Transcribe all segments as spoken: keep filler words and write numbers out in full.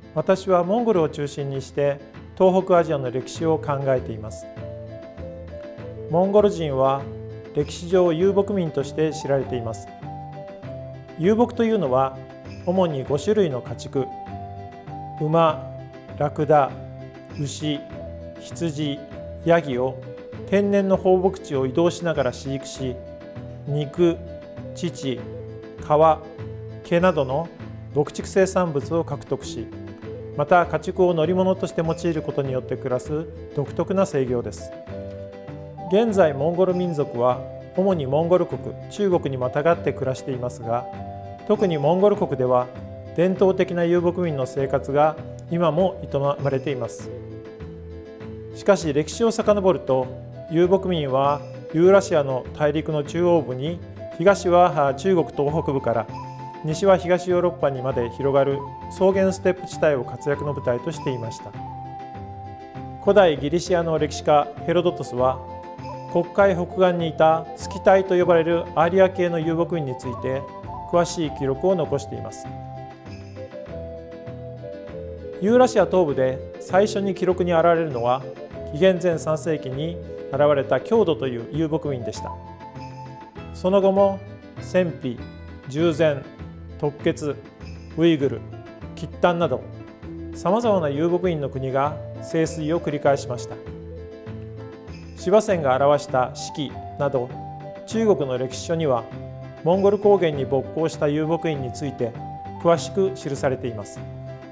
私はモンゴルを中心にして東北アジアの歴史を考えています。モンゴル人は歴史上遊牧民として知られています。遊牧というのは主にご種類の家畜、馬、ラクダ、牛、羊、ヤギを天然の放牧地を移動しながら飼育し、肉、乳、皮、毛などの牧畜生産物を獲得し、また家畜を乗り物として用いることによって暮らす独特な生業です。現在モンゴル民族は主にモンゴル国、中国にまたがって暮らしていますが、特にモンゴル国では伝統的な遊牧民の生活が今も営まれています。しかし歴史を遡ると、遊牧民はユーラシアの大陸の中央部に、東は中国東北部から西は東ヨーロッパにまで広がる草原ステップ地帯を活躍の舞台としていました。古代ギリシアの歴史家ヘロドトスは、黒海北岸にいたスキタイと呼ばれるアーリア系の遊牧民について詳しい記録を残しています。ユーラシア東部で最初に記録に現れるのは、紀元前さん世紀に現れた匈奴という遊牧民でした。その後も鮮卑、従前、突厥、ウイグル、契丹などさまざまな遊牧民の国が盛衰を繰り返しました。司馬遷が表した史記など中国の歴史書には、モンゴル高原に勃興した遊牧民について詳しく記されています。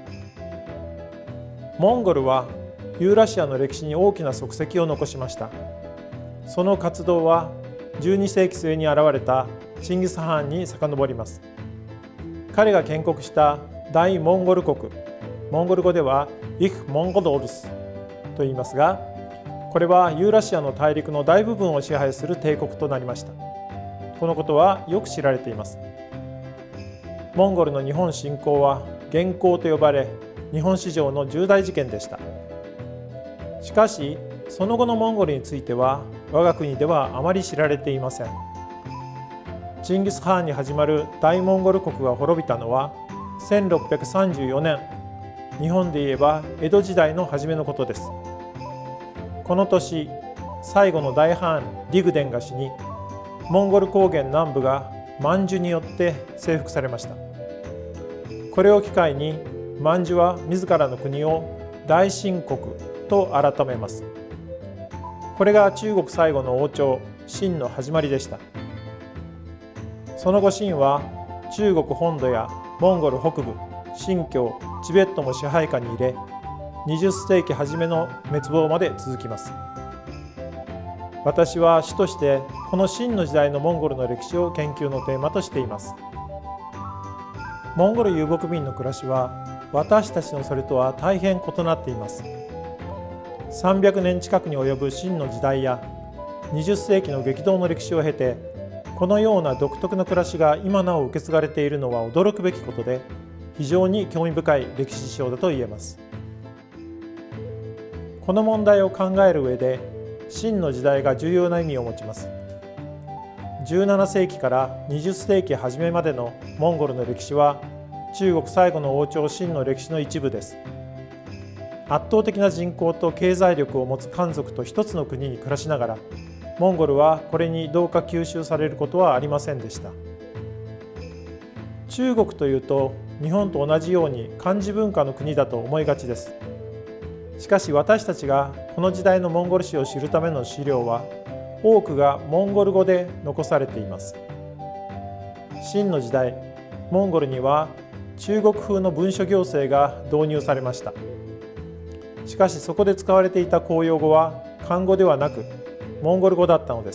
モンゴルはユーラシアの歴史に大きな足跡を残しました。その活動はじゅうに世紀末に現れたチンギス・ハーンに遡ります。彼が建国した大モンゴル国、モンゴル語ではイフ・モンゴドルスと言いますが、これはユーラシアの大陸の大部分を支配する帝国となりました。このことはよく知られています。モンゴルの日本侵攻は元寇と呼ばれ、日本史上の重大事件でした。しかしその後のモンゴルについては我が国ではあまり知られていません。チンギス・ハーンに始まる大モンゴル国が滅びたのはせんろっぴゃくさんじゅうよねん、日本で言えば江戸時代の初めのことです。この年、最後の大ハーンディグデンが死に、モンゴル高原南部がマンジュによって征服されました。これを機会にマンジュは自らの国を大秦国と改めます。これが中国最後の王朝秦の始まりでした。その後秦は中国本土やモンゴル北部、新疆、チベットも支配下に入れ、にじゅっ世紀初めの滅亡まで続きます。私は主としてこの秦の時代のモンゴルの歴史を研究のテーマとしています。モンゴル遊牧民の暮らしは私たちのそれとは大変異なっています。さんびゃくねん近くに及ぶ秦の時代やにじゅっ世紀の激動の歴史を経て、このような独特な暮らしが今なお受け継がれているのは驚くべきことで、非常に興味深い歴史事象だと言えます。この問題を考える上で秦の時代が重要な意味を持ちます。じゅうなな世紀からにじゅっ世紀初めまでのモンゴルの歴史は中国最後の王朝秦の歴史の一部です。圧倒的な人口と経済力を持つ漢族と一つの国に暮らしながら、モンゴルはこれにどうか吸収されることはありませんでした。中国というと日本と同じように漢字文化の国だと思いがちです。しかし私たちがこの時代のモンゴル史を知るための資料は多くがモンゴル語で残されています。秦の時代、モンゴルには中国風の文書行政が導入されました。しかしそこで使われていた公用語は漢語ではなくモンゴル語だったのです。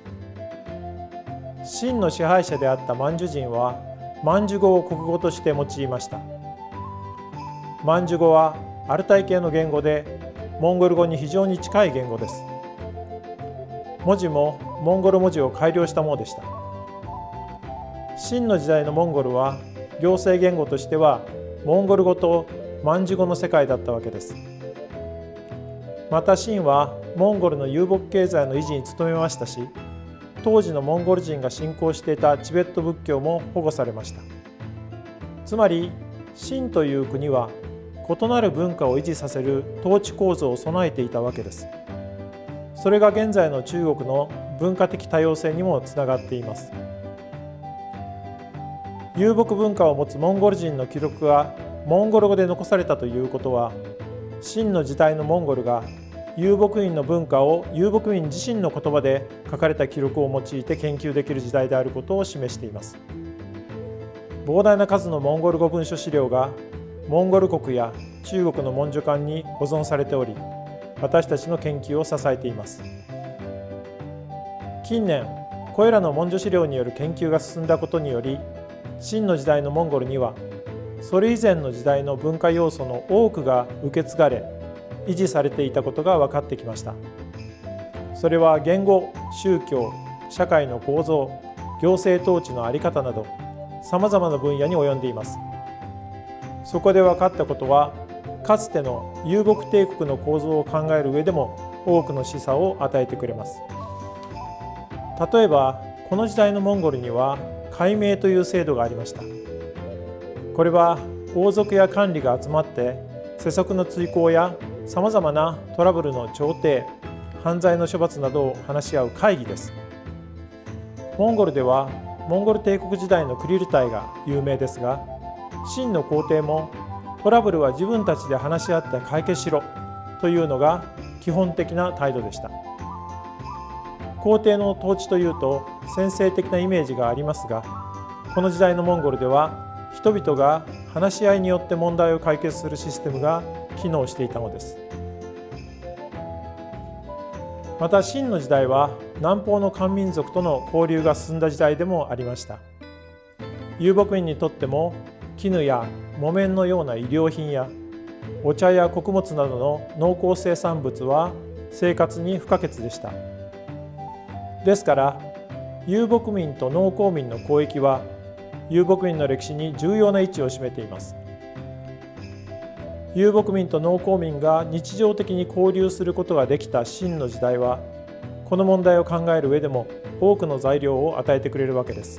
秦の支配者であったマンジュ人はマンジュ語を国語として用いました。マンジュ語はアルタイ系の言語でモンゴル語に非常に近い言語です。文字もモンゴル文字を改良したものでした。秦の時代のモンゴルは行政言語としてはモンゴル語とマンジュ語の世界だったわけです。また秦はモンゴルの遊牧経済の維持に努めましたし、当時のモンゴル人が信仰していたチベット仏教も保護されました。つまり秦という国は異なる文化を維持させる統治構造を備えていたわけです。それが現在の中国の文化的多様性にもつながっています。遊牧文化を持つモンゴル人の記録がモンゴル語で残されたということは、秦の時代のモンゴルが遊牧民の文化を遊牧民自身の言葉で書かれた記録を用いて研究できる時代であることを示しています。膨大な数のモンゴル語文書資料がモンゴル国や中国の文書館に保存されており、私たちの研究を支えています。近年、これらの文書資料による研究が進んだことにより、秦の時代のモンゴルにはそれ以前の時代の文化要素の多くが受け継がれ維持されていたことが分かってきました。それは言語、宗教、社会の構造、行政統治の在り方などさまざまな分野に及んでいます。そこで分かったことは、かつての遊牧帝国の構造を考える上でも多くの示唆を与えてくれます。例えば、この時代のモンゴルには改名という制度がありました。これは王族や官吏が集まって世俗の追考やさまざまなトラブルの調停、犯罪の処罰などを話し合う会議です。モンゴルではモンゴル帝国時代のクリルタイが有名ですが、秦の皇帝もトラブルは自分たちで話し合って解決しろというのが基本的な態度でした。皇帝の統治というと専制的なイメージがありますが、この時代のモンゴルでは人々が話し合いによって問題を解決するシステムが機能していたのです。また秦の時代は南方の漢民族との交流が進んだ時代でもありました。遊牧民にとっても絹や木綿のような衣料品やお茶や穀物などの農耕生産物は生活に不可欠でした。ですから遊牧民と農耕民の交易は遊牧民の歴史に重要な位置を占めています。遊牧民と農耕民が日常的に交流することができた秦の時代は、この問題を考える上でも多くの材料を与えてくれるわけです。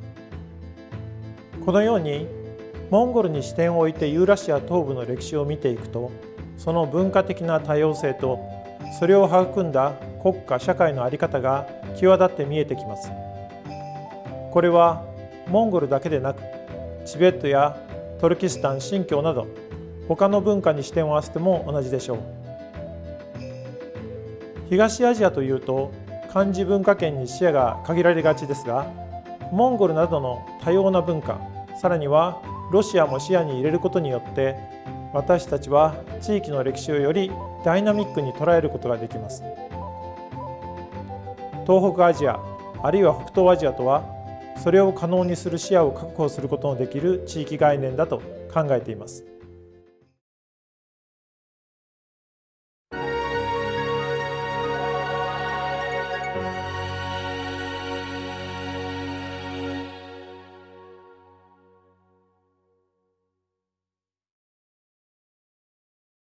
このようにモンゴルに視点を置いてユーラシア東部の歴史を見ていくと、その文化的な多様性とそれを育んだ国家社会の在り方が際立って見えてきます。これはモンゴルだけでなく、チベットやトルキスタン、新疆など他の文化に視点を合わせても同じでしょう。東アジアというと漢字文化圏に視野が限られがちですが、モンゴルなどの多様な文化、さらにはロシアも視野に入れることによって、私たちは地域の歴史をよりダイナミックに捉えることができます。東北アジア、あるいは北東アジアとは、それを可能にする視野を確保することのできる地域概念だと考えています。